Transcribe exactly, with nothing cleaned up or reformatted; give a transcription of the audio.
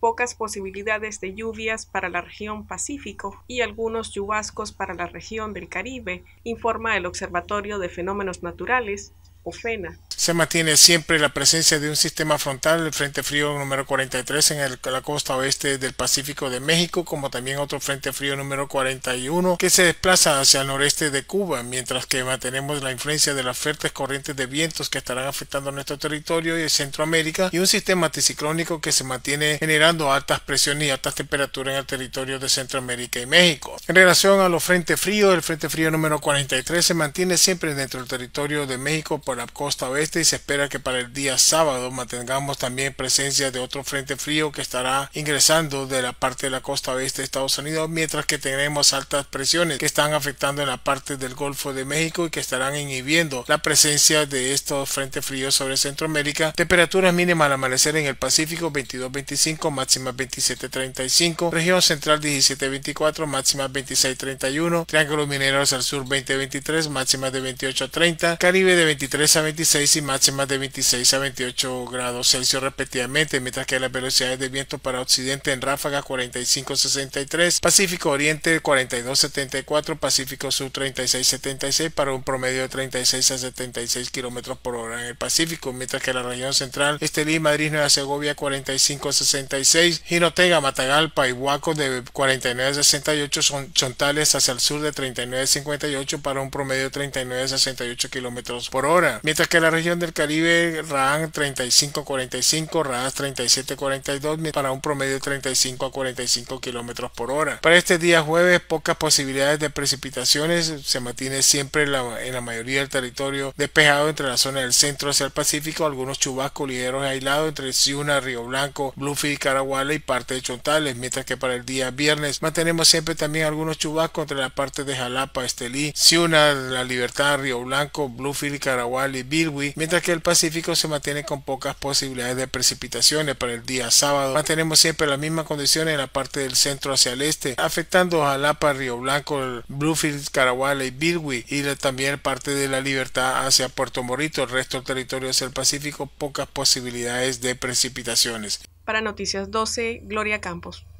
pocas posibilidades de lluvias para la región Pacífico y algunos chubascos para la región del Caribe, informa el Observatorio de Fenómenos Naturales, OFENA. Se mantiene siempre la presencia de un sistema frontal, el Frente Frío número cuarenta y tres en el, la costa oeste del Pacífico de México, como también otro Frente Frío número cuarenta y uno que se desplaza hacia el noreste de Cuba, mientras que mantenemos la influencia de las fuertes corrientes de vientos que estarán afectando nuestro territorio y Centroamérica, y un sistema anticiclónico que se mantiene generando altas presiones y altas temperaturas en el territorio de Centroamérica y México. En relación a los frentes fríos, el Frente Frío número cuarenta y tres se mantiene siempre dentro del territorio de México por la costa oeste, y se espera que para el día sábado mantengamos también presencia de otro frente frío que estará ingresando de la parte de la costa oeste de Estados Unidos, mientras que tenemos altas presiones que están afectando en la parte del Golfo de México y que estarán inhibiendo la presencia de estos frentes fríos sobre Centroamérica. Temperaturas mínimas al amanecer en el Pacífico veintidós veinticinco, máximas veintisiete treinta y cinco, región central diecisiete veinticuatro, máximas veintiséis treinta y uno, triángulos mineros al sur veinte veintitrés, máximas de veintiocho treinta, Caribe de veintitrés a veintiséis y máximas de veintiséis a veintiocho grados Celsius respectivamente, mientras que las velocidades de viento para occidente en ráfagas cuarenta y cinco sesenta y tres, Pacífico Oriente cuarenta y dos setenta y cuatro, Pacífico Sur treinta y seis setenta y seis para un promedio de treinta y seis a setenta y seis kilómetros por hora en el Pacífico, mientras que la región central Estelí, Madrid, Nueva Segovia cuarenta y cinco sesenta y seis, Jinotega, Matagalpa y Huaco de cuarenta y nueve sesenta y ocho, son Chontales hacia el sur de treinta y nueve cincuenta y ocho para un promedio de treinta y nueve sesenta y ocho kilómetros por hora, mientras que la región del Caribe Raán treinta y cinco cuarenta y cinco, Raas treinta y siete cuarenta y dos para un promedio de treinta y cinco a cuarenta y cinco kilómetros por hora. Para este día jueves pocas posibilidades de precipitaciones, se mantiene siempre la, en la mayoría del territorio despejado entre la zona del centro hacia el Pacífico, algunos chubascos ligeros aislados entre Ciuna, Río Blanco, Bluefield, Caraguala y parte de Chontales, mientras que para el día viernes mantenemos siempre también algunos chubascos entre la parte de Jalapa, Estelí, Ciuna, La Libertad, Río Blanco, Bluefield, Caraguala y Bilwi, mientras que el Pacífico se mantiene con pocas posibilidades de precipitaciones. Para el día sábado mantenemos siempre las mismas condiciones en la parte del centro hacia el este, afectando a Jalapa, Río Blanco, Bluefield, Caraguala y Bilwi, y también parte de La Libertad hacia Puerto Morito. El resto del territorio hacia el Pacífico, pocas posibilidades de precipitaciones. Para Noticias doce, Gloria Campos.